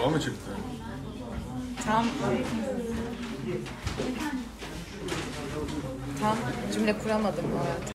O mu çıktı? Tam cümle kuramadım o arada.